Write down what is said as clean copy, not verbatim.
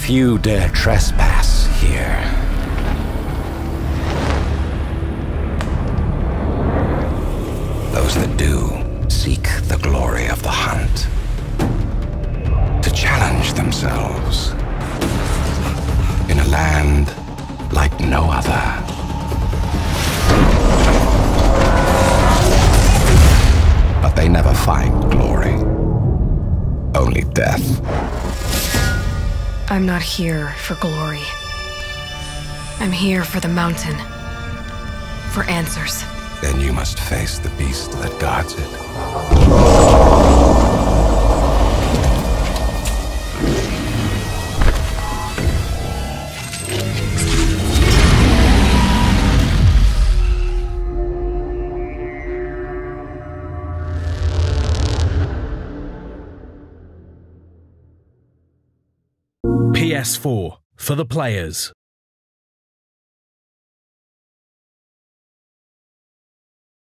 Few dare trespass here. Those that do seek the glory of the hunt, to challenge themselves in a land like no other. But they never find glory, only death. I'm not here for glory. I'm here for the mountain. For answers. Then you must face the beast that guards it. PS4 for the players.